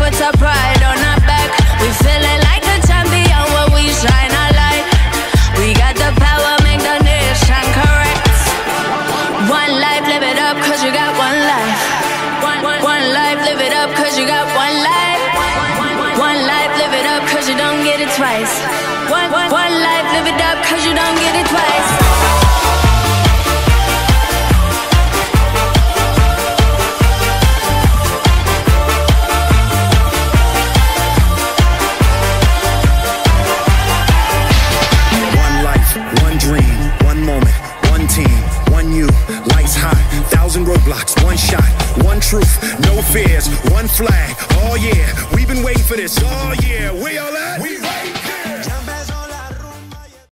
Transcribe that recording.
put our pride on our back. We feeling like a champion when we shine our light. We got the power, make the nation correct. One life, live it up, cause you got one life. One life, live it up, cause you got one life. One life, live it up, cause you don't get it twice. One life, live it up, cause you don't get it twice. Roadblocks, one shot, one truth, no fears, one flag. Oh yeah, we've been waiting for this. Oh yeah, where y'all at?